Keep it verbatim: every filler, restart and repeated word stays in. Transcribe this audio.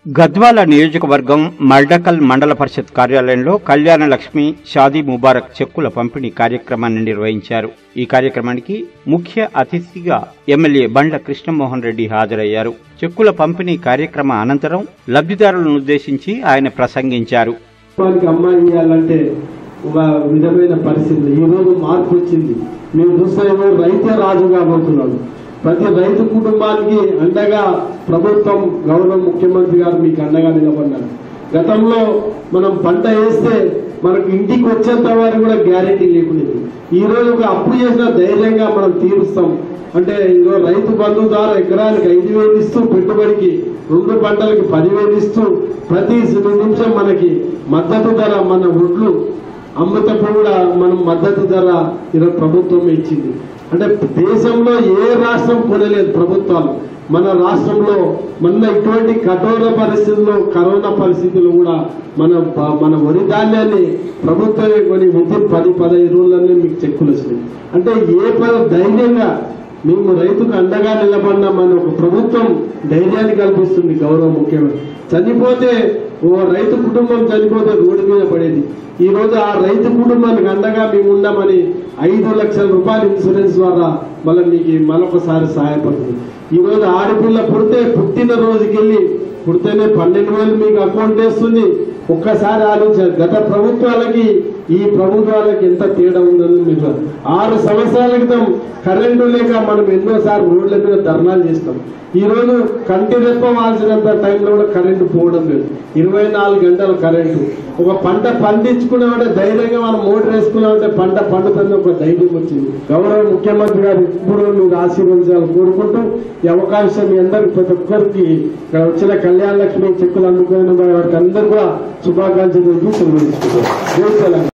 గద్వాల నియోజకవర్గం మల్డకల్ మండల పరిషత్ కార్యాలయంలో కళ్యాణ లక్ష్మి షాదీ ముబారక్ చెక్కుల పంపిణీ కార్యక్రమాన్ని నిర్వహించారు। ఈ కార్యక్రమానికి ముఖ్య అతిథిగా ఎమ్మెల్యే బండ్ల కృష్ణమోహన్ రెడ్డి హాజరయ్యారు। చెక్కుల పంపిణీ కార్యక్రమ అనంతరం లబ్ధిదారులను ఉద్దేశించి ఆయన ప్రసంగించారు। అమ్మాయి ఇవ్వాలంటే ఒక విధమైన పరిస్థితి ఈ రోజు మార్పు వచ్చింది। మేము చూస్తామో రైతే రాజు కాబోతున్నాడు। ప్రతి రైతు కుటుంబానికి అండగా ప్రభుత్వం గౌరవ ముఖ్యమంత్రి గారు మీకు అండగా నిలబడ్డారు। గతంలో మనం పంట వేస్తే మనకు ఇంటికి వచ్చేంత వరకు కూడా గ్యారెంటీ లేకునేది। ఈ రోజు ఒక అప్పు చేసిన ధైర్యంగా మనం తీరుస్తాం। అంటే ఈరోజు రైతు బంధు ద్వారా ఎకరానికి ఐదు వేలు ఇస్తూ పెట్టుబడికి రెండు పంటలకి పదివేలు ఇస్తూ ప్రతి నిమిషం మనకి మద్దతు ధర మన ఒడ్లు అమ్మతప్పుడు కూడా మనం మద్దతు ధర ఈరోజు ప్రభుత్వం ఇచ్చింది। అంటే దేశంలో ఏ రాష్ట్రం కొనలేదు ప్రభుత్వాలు, మన రాష్ట్రంలో మొన్న ఇటువంటి కఠోర పరిస్థితుల్లో కరోనా పరిస్థితుల్లో కూడా మన మన వరి ధాన్యాన్ని ప్రభుత్వమే కొని వితిన్ పది పదహైదు రోజులనే మీకు చెక్కులు వచ్చినాయి। అంటే ఏ పద ధైర్యంగా మేము రైతుకు అండగా నిలబడినామని ఒక ప్రభుత్వం ధైర్యాన్ని కల్పిస్తుంది గౌరవ ముఖ్యమంత్రి। చనిపోతే ఓ రైతు కుటుంబం చనిపోతే రోడ్డు మీద పడేది, ఈ రోజు ఆ రైతు కుటుంబానికి అండగా మేము ఉన్నామని ఐదు లక్షల రూపాయల ఇన్సూరెన్స్ ద్వారా మళ్ళీ మీకు మరొకసారి సహాయపడుతుంది। ఈ రోజు ఆడపిల్ల పుడితే పుట్టిన రోజుకి వెళ్ళి పుడితేనే పన్నెండు వేలు మీకు అకౌంట్ వేస్తుంది। ఒక్కసారి ఆలోచించారు గత ప్రభుత్వాలకి ఈ ప్రభుత్వాలకి ఎంత తేడా ఉందని మీరు ఆరు సంవత్సరాల క్రితం కరెంటు లేక మనం ఎన్నోసార్లు రోడ్ల మీద ధర్నాలు చేస్తాం। ఈ రోజు కంటి రెప్పవాల్సినంత టైంలో కూడా కరెంటు పోవడం లేదు, ఇరవై నాలుగు గంటలు కరెంటు। ఒక పంట పండించుకున్నామంటే ధైర్యంగా మనం మోటార్ వేసుకున్నామంటే పంట పండుతుంది ఒక ధైర్యం వచ్చింది। గౌరవ ముఖ్యమంత్రి గారు ఇప్పుడు మీరు ఆశీర్వదించాలని కోరుకుంటూ ఈ అవకాశం మీ అందరికి ప్రతి ఒక్కరికి ఇక్కడ వచ్చిన కళ్యాణ లక్ష్మి చెక్కులు అందుకునే వారికి అందరూ కూడా శుభాకాంక్షలు తెలియజేసుకుంటున్నారు।